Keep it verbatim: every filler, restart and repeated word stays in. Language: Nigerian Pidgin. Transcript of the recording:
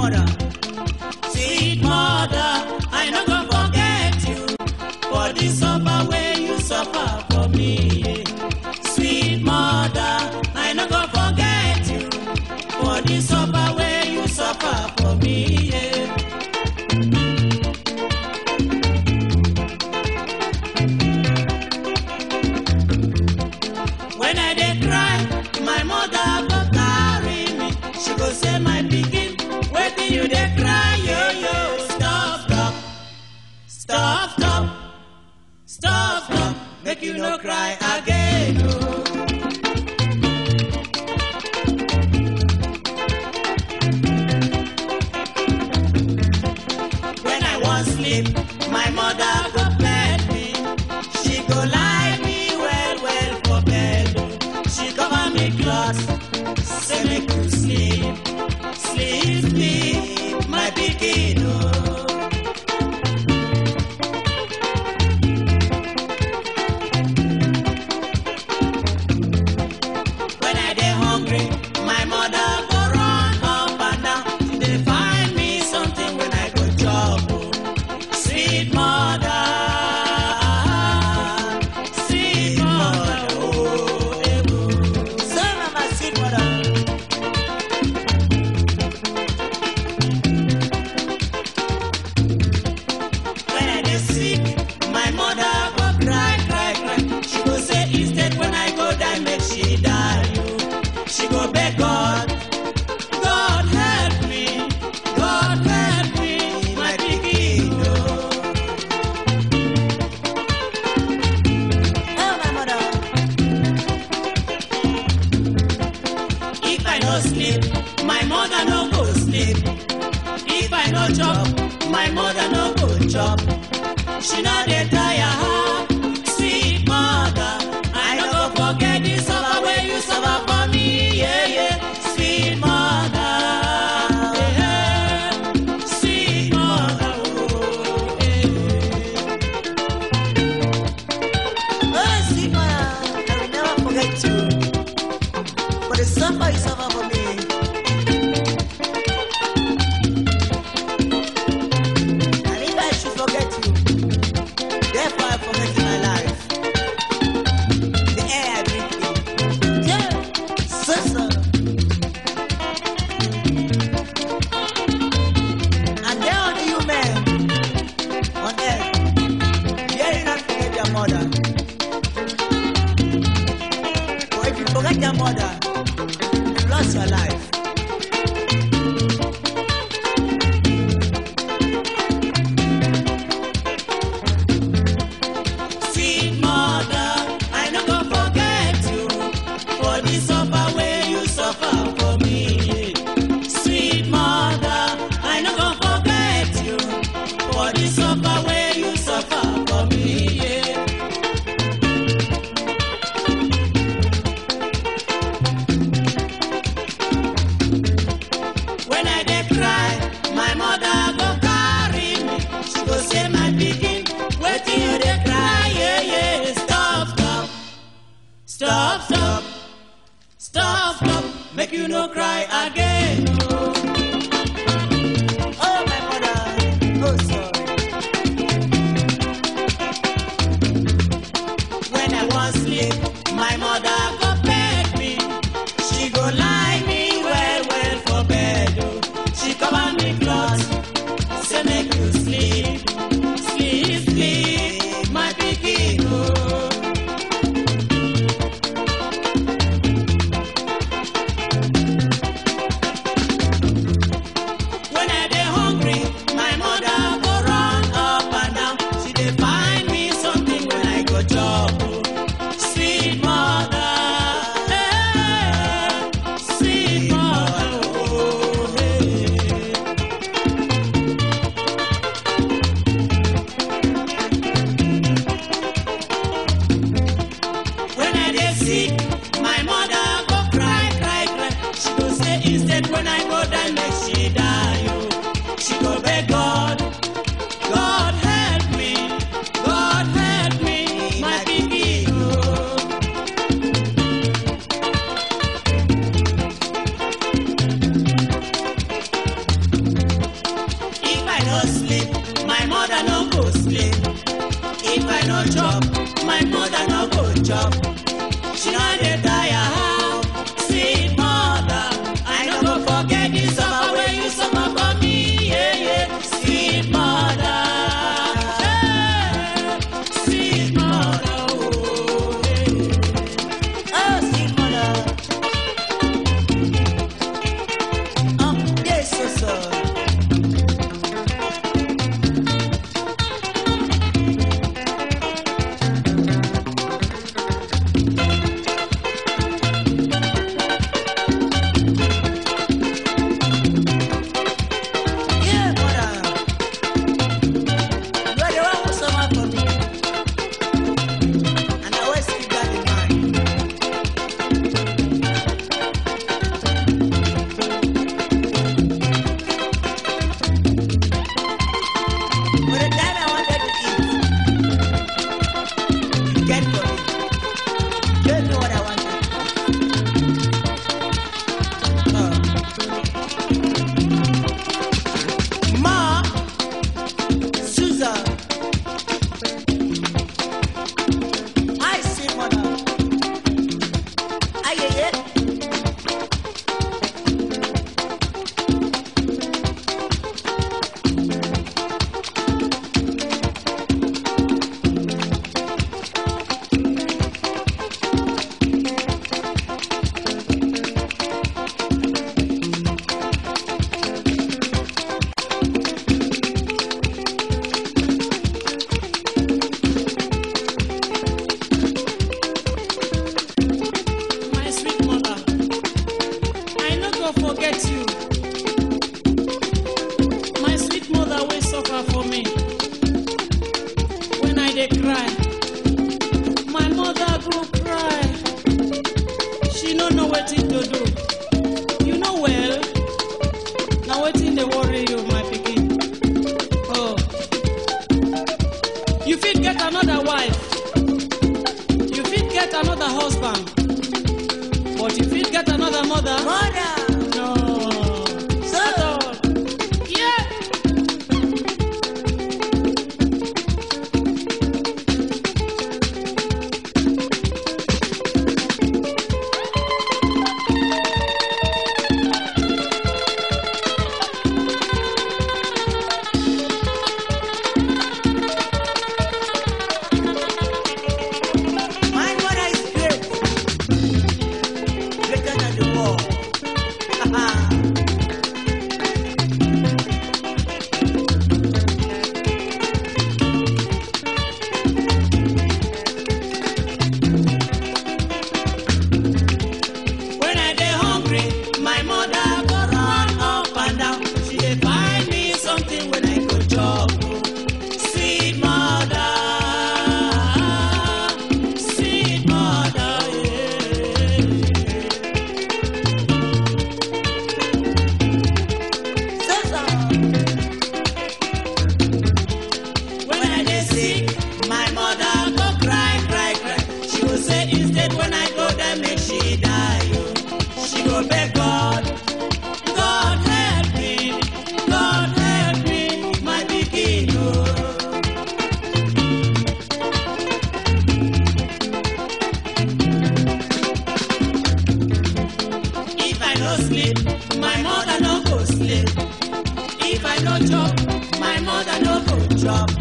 mother, sweet mother, I no go forget you for the suffer where you suffer for me. Sweet mother, I no go forget you for the suffer where you suffer for me. When I dey cry, my mother go carry me. She go say, my pikin, wetin you dey cry, yo yo. Stop, stop, stop, stop, stop, stop. Make you no cry again, oh. When I wan sleep, my mother go bed me. She go lie me well, well for bed. She cover me cloth, say make you sleep, sleep, sleep, my pikin, oh. When I dey hungry, my mother go run up and down. She dey find me something when I go chop, oh. Sweet mother, sweet mother, oh, eh, oh. So mama, sweet mother. When I dey sick, my mother go cry, cry, cry. She go say instead when I go die, make she die, oh. She go beg God, God help me, God help me, my pikin, oh. Oh, my mother. If I no sleep, my mother no go sleep. If I no chop, my mother no go chop. She no dey tire her, sweet mother. I no go forget the suffer where you suffer for me, yeah, yeah. Sweet mother, yeah, sweet mother, oh, yeah. Oh, sweet mother, I will never forget you for the suffer you suffer for me. And if I should forget you, sleep. If I no chop, my mother no go chop. She no dey tire how, sweet mother. I no go forget the suffer wey you suffer for me, yeah, yeah. Sweet mother, hey, sweet mother, oh, yeah. Oh, sweet mother. Oh, yes, so, so. Forget you, my sweet mother will suffer for me. When I dey cry, my mother go cry. She no know wetin to do. You know well, now wetin dey worry you, my pikin. Oh, you fit get another wife, you fit get another husband, but you fit get another mother. Mother. If I no chop, my mother no go chop.